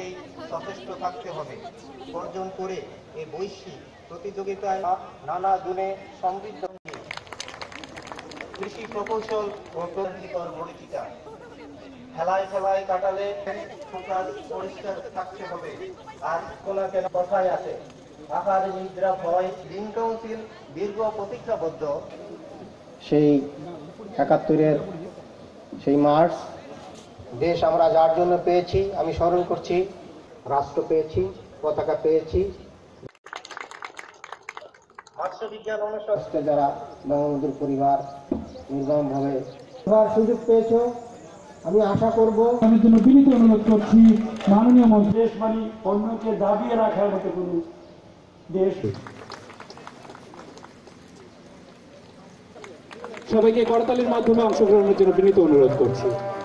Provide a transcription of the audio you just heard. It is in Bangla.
প্রত্যেকেই সচেষ্ট থাকতে হবে। অর্জন করে এই বৈশ্বিক প্রতিযোগিতায় নানা গুণে সমৃদ্ধ কৃষি প্রকৌশল ও প্রযুক্তির মরিচিকা খেলায় খেলায় কাটালে ফোকাস পরিষ্কার থাকতে হবে। আর কোনা কেন কথায় আছে, আহার নিদ্রা ভয় দিন কাউন্সিল দীর্ঘ প্রতীক্ষাবদ্ধ সেই ৭১-এর সেই মার্চ দেশ আমরা যার জন্য পেয়েছি, আমি স্মরণ করছি, রাষ্ট্র পেয়েছি, পতাকা পেয়েছি, মৎস্যবিজ্ঞান অনুষদে যারা বঙ্গবন্ধুর পরিবার নির্মমভাবে সুযোগ পেয়েছ, আমি আশা করব। আমি জন্য বিনীত অনুরোধ করছি মাননীয় মন্ত্রী, দেশ মানে অন্যকে দাবিয়ে রাখার মতো কোন দেশ। সবাইকে করতালির মাধ্যমে অংশগ্রহণের জন্য বিনীত অনুরোধ করছি।